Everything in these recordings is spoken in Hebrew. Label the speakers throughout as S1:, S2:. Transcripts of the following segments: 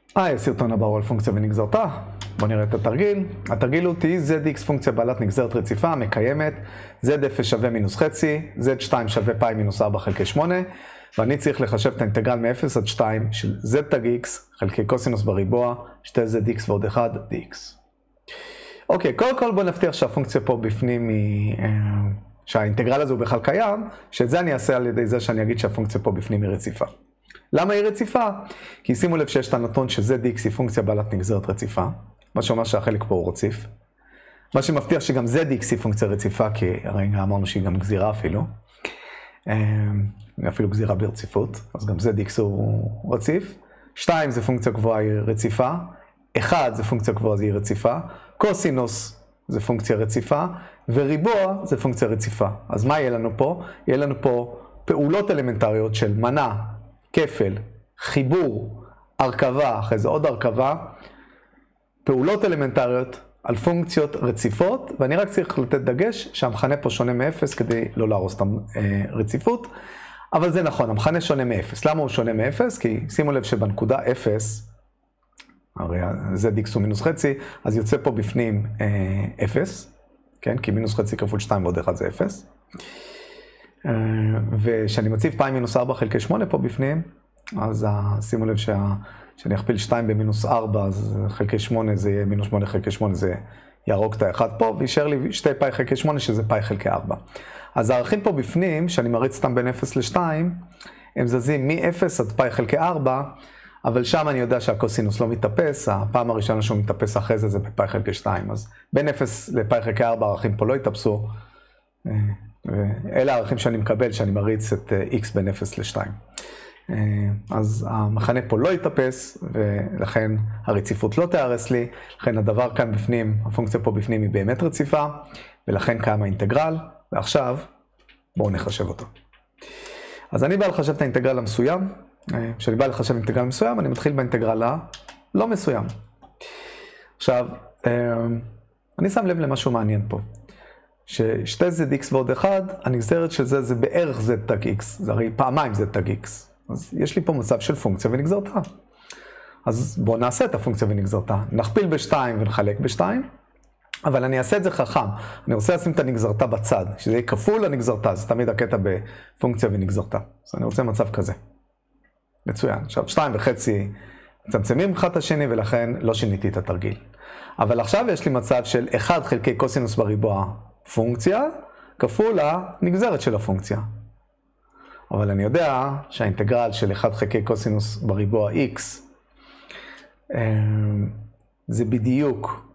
S1: הסרטון הבא הוא על פונקציה ונגזרתה. בואו נראה את התרגיל. התרגיל הוא Tz(x) פונקציה בעלת נגזרת רציפה, מקיימת, z0 שווה מינוס חצי, z2 שווה פאי מינוס 4 חלקי 8, ואני צריך לחשב את האינטגרל מ-0 עד 2 של z תג x חלקי קוסינוס בריבוע, 2zx ועוד 1 dx. אוקיי, קודם כל בואו נבטיח שהפונקציה פה בפנים היא, שהאינטגרל הזה הוא בכלל קיים, שאת זה אני אעשה על ידי זה שאני אגיד שהפונקציה פה בפנים היא רציפה. למה היא רציפה? כי שימו לב שיש את הנתון ש-zdx היא פונקציה בעלת נגזרת רציפה, מה שאומר שהחלק פה הוא רציף. מה שמבטיח שגם zdx היא פונקציה רציפה, כי הרגע אמרנו שהיא גם גזירה אפילו גזירה ברציפות, אז גם zdx הוא רציף. 2 זה פונקציה גבוהה, היא רציפה. 1 זה פונקציה גבוהה, היא רציפה. קוסינוס זה פונקציה רציפה, וריבוע זה פונקציה רציפה. אז מה יהיה לנו פה? יהיה לנו פה פעולות אלמנטריות של מנה, כפל, חיבור, הרכבה, אחרי זה עוד הרכבה, פעולות אלמנטריות על פונקציות רציפות, ואני רק צריך לתת דגש שהמכנה פה שונה מ-0 כדי לא להרוס את הרציפות, אבל זה נכון, המכנה שונה מ-0. למה הוא שונה מ-0? כי שימו לב שבנקודה 0, הרי zdx הוא מינוס חצי, אז יוצא פה בפנים 0, כן? כי מינוס חצי כפול 2 ועוד 1 זה 0. ושאני מציב פאי מינוס 4 חלקי 8 פה בפנים, אז שימו לב שאני אכפיל 2 במינוס 4, אז חלקי 8 זה יהיה מינוס 8 חלקי 8, זה יהרוג את האחד פה, וישאר לי 2 פאי חלקי 8 שזה פאי חלקי 4. אז הערכים פה בפנים, שאני מריץ אותם בין 0 ל-2, הם זזים מ-0 עד פאי חלקי 4, אבל שם אני יודע שהקוסינוס לא מתאפס, הפעם הראשונה שהוא מתאפס אחרי זה פאי חלקי 2, אז בין 0 לפאי חלקי 4 הערכים פה לא יתאפסו, ואלה הערכים שאני מקבל, שאני מריץ את x בין 0 ל-2. אז המכנה פה לא יתאפס, ולכן הרציפות לא תיהרס לי, לכן הדבר כאן בפנים, הפונקציה פה בפנים היא באמת רציפה, ולכן קיים האינטגרל, ועכשיו בואו נחשב אותו. אז אני בא לחשב את האינטגרל המסוים, כשאני בא לחשב אינטגרל מסוים, אני מתחיל באינטגרל הלא מסוים. עכשיו, אני שם לב למשהו מעניין פה. ששתי zdx ועוד 1, הנגזרת של זה בערך z תג x, זה הרי פעמיים z תג x. אז יש לי פה מצב של פונקציה ונגזרתה. אז בואו נעשה את הפונקציה ונגזרתה. נכפיל ב-2 ונחלק ב-2, אבל אני אעשה את זה חכם. אני רוצה לשים את הנגזרתה בצד, שזה יהיה כפול הנגזרתה, זה תמיד הקטע בפונקציה ונגזרתה. אז אני רוצה מצב כזה. מצוין. עכשיו 2.5 מצמצמים אחד את השני, ולכן לא שיניתי את התרגיל. אבל עכשיו יש לי מצב של 1 חלקי קוסינוס בריבוע פונקציה, כפול הנגזרת של הפונקציה. אבל אני יודע שהאינטגרל של 1 חלקי קוסינוס בריבוע x, זה בדיוק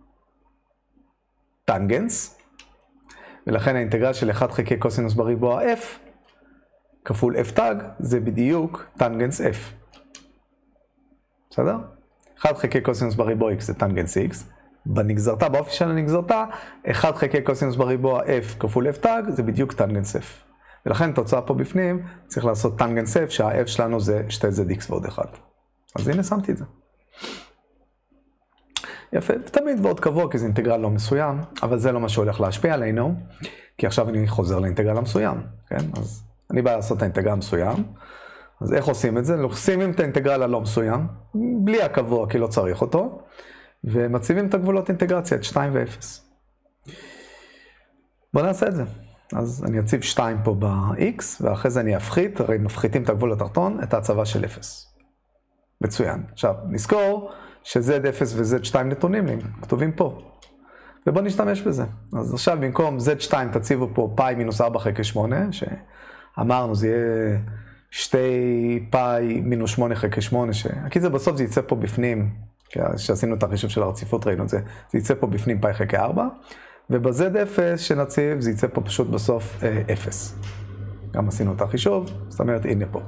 S1: טנגנס, ולכן האינטגרל של 1 חלקי קוסינוס בריבוע f, כפול f תג, זה בדיוק טנגנס f. בסדר? 1 חלקי קוסינוס בריבוע x זה טנגנס x. בנגזרתה, באופי של הנגזרתה, 1 חלקי קוסינוס בריבוע f כפול f תג, זה בדיוק טנגנס f. ולכן תוצאה פה בפנים, צריך לעשות טנגנס f, שה-f שלנו זה 2zdx ועוד 1. אז הנה שמתי את זה. יפה, תמיד ועוד קבוע, כי זה אינטגרל לא מסוים, אבל זה לא מה שהולך להשפיע עלינו, כי עכשיו אני חוזר לאינטגרל המסוים, כן? אז אני בא לעשות את האינטגרל המסוים, אז איך עושים את זה? לוחסים את האינטגרל הלא מסוים, בלי הקבוע, כי לא צריך אותו, ומציבים את הגבולות אינטגרציה, את 2 ו-0. בואו נעשה את זה. אז אני אציב 2 פה ב-x, ואחרי זה אני אפחית, הרי מפחיתים את הגבול התחתון, את ההצבה של 0. מצוין. עכשיו, נזכור ש-z0 ו-z2 נתונים לי, כתובים פה. ובואו נשתמש בזה. אז עכשיו במקום z2 תציבו פה פאי מינוס 4 חלקי 8, שאמרנו זה יהיה 2 פאי מינוס 8 חלקי 8, כי זה בסוף זה יצא פה בפנים, כשעשינו את החישוב של הרציפות ראינו את זה, זה יצא פה בפנים פאי חלקי 4, וב-z0 שנציב זה יצא פה פשוט בסוף 0. גם עשינו את החישוב, זאת אומרת הנה פה.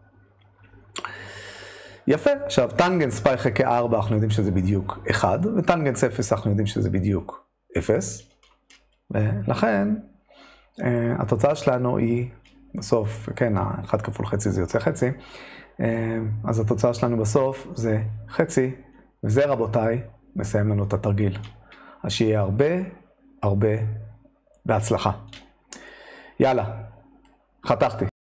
S1: יפה, עכשיו טנגנס פאי חלקי 4 אנחנו יודעים שזה בדיוק 1, וטנגנס 0 אנחנו יודעים שזה בדיוק 0, ולכן התוצאה שלנו היא בסוף, כן, 1 כפול חצי זה יוצא חצי, אז התוצאה שלנו בסוף זה חצי, וזה רבותיי מסיים לנו את התרגיל. אז שיהיה הרבה בהצלחה. יאללה, חתכתי.